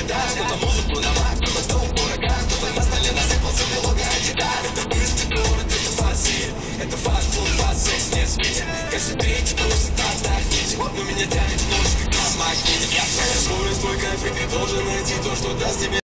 летать, кто-то музыку на мат, кто-то стол в ураган, кто-то на столе насыпался белок, а гитара. Это быстрый город, это фастфуд, это фастфуд, фастсекс не светит. Каждый третий просто отдохните, вот у меня тянет ночь, как на магните. Я твоя скорость, твой кайф, и ты должен найти то, что даст тебе